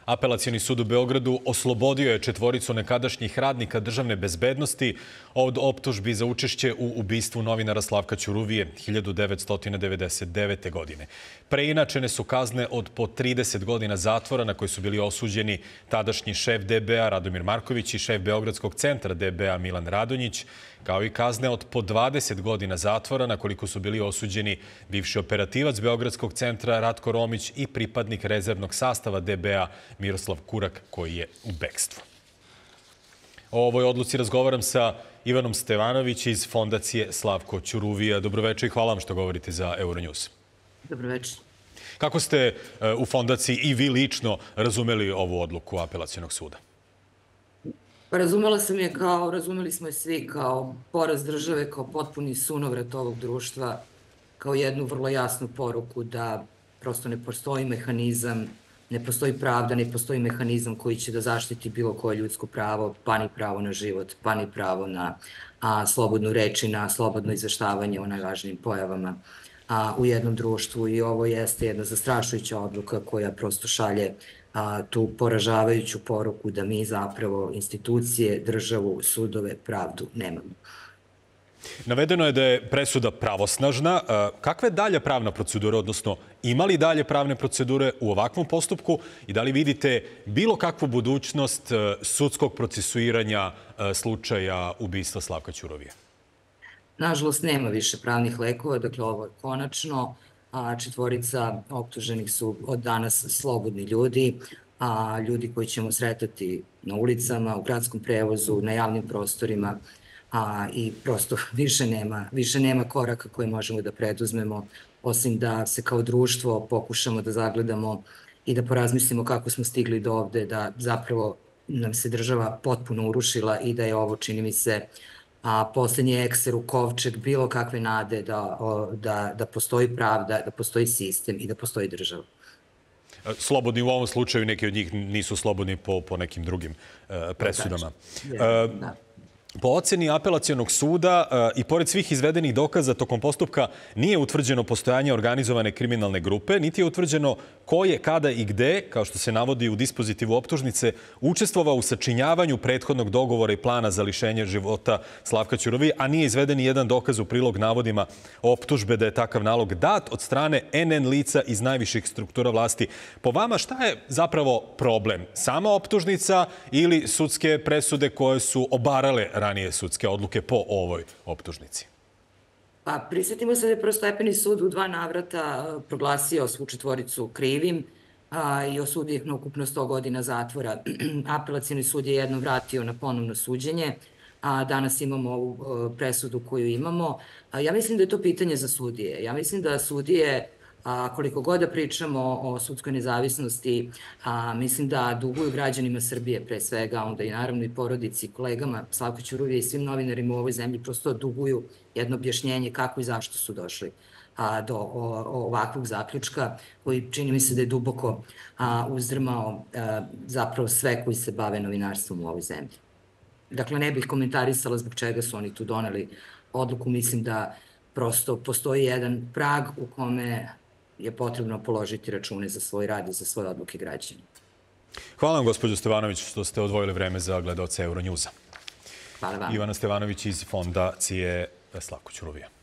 Apelacioni sud u Beogradu oslobodio je 4 nekadašnjih radnika državne bezbednosti od optužbi za učešće u ubistvu novinara Slavka Ćuruvije 1999. godine. Preinačene su kazne od po 30 godina zatvora na koje su bili osuđeni tadašnji šef DBA Radomir Marković i šef Beogradskog centra DBA Milan Radonjić, kao i kazne od po 20 godina zatvora na koliko su bili osuđeni bivši operativac Beogradskog centra Ratko Romić i pripadnik rezervnog sastava DBA Miroslav Kurak, koji je u bekstvu. O ovoj odluci razgovaram sa Ivanom Stevanović iz Fondacije Slavko Ćuruvija. Dobroveče i hvala vam što govorite za Euronews. Dobroveče. Kako ste u Fondaciji i vi lično razumeli ovu odluku Apelacionog suda? Razumela sam je razumeli smo je svi kao poraz države, kao potpuni sunovrat ovog društva, kao jednu vrlo jasnu poruku da prosto ne postoji mehanizam, ne postoji pravda, ne postoji mehanizam koji će da zaštiti bilo koje ljudsko pravo, pa ni pravo na život, pa ni pravo na slobodnu reč i na slobodno izveštavanje o najvažnijim pojavama u jednom društvu. I ovo jeste jedna zastrašujuća odluka koja prosto šalje tu poražavajuću poruku da mi zapravo institucije, državu, sudove, pravdu nemamo. Navedeno je da je presuda pravosnažna. Kakva je dalja pravna procedura, odnosno ima li dalje pravne procedure u ovakvom postupku i da li vidite bilo kakvu budućnost sudskog procesuiranja slučaja ubistva Slavka Ćuruvije? Nažalost, nema više pravnih lekova, dakle ovo je konačno. 4 optuženih su od danas slobodni ljudi, ljudi koji ćemo sretati na ulicama, u gradskom prevozu, na javnim prostorima i prosto više nema koraka koje možemo da preduzmemo, osim da se kao društvo pokušamo da zagledamo i da porazmislimo kako smo stigli do ovde, da zapravo nam se država potpuno urušila i da je ovo, čini mi se, poslednji ekser u kovčeg bilo kakve nade da postoji pravda, da postoji sistem i da postoji država. Slobodni u ovom slučaju, neki od njih nisu slobodni po nekim drugim presudama. Po oceni Apelacionog suda i pored svih izvedenih dokaza tokom postupka nije utvrđeno postojanje organizovane kriminalne grupe, niti je utvrđeno ko je, kada i gde, kao što se navodi u dispozitivu optužnice, učestvovao u sačinjavanju prethodnog dogovora i plana za lišenje života Slavka Ćuruvije, a nije izveden ni jedan dokaz u prilog navodima optužbe da je takav nalog dat od strane NN lica iz najviših struktura vlasti. Po vama šta je zapravo problem? Sama optužnica ili sudske presude koje su obarale ranije sudske odluke po ovoj optužnici? Pa, prisjetimo se da je prvostepeni sud u 2 navrata proglasio svu 4 krivim i osudio ih na ukupno 100 godina zatvora. Apelacioni sud je jednom vratio na ponovno suđenje, a danas imamo ovu presudu koju imamo. Ja mislim da je to pitanje za sudije. Ja mislim da sudije, koliko god da pričamo o sudskoj nezavisnosti, mislim da duguju građanima Srbije pre svega, onda i naravno i porodici, kolegama Slavka Ćuruvije i svim novinarima u ovoj zemlji prosto duguju jedno objašnjenje kako i zašto su došli do ovakvog zaključka koji čini mi se da je duboko uzdrmao zapravo sve koji se bave novinarstvom u ovoj zemlji. Dakle, ne bih komentarisala zbog čega su oni tu doneli odluku. Mislim da prosto postoji jedan prag u kome je potrebno položiti račune za svoj rad i za svoje odluke građana. Hvala vam, gospođo Stevanović, što ste odvojili vreme za gledaoce Euronewsa. Hvala vam. Ivana Stevanović iz Fondacije Slavko Ćuruvija.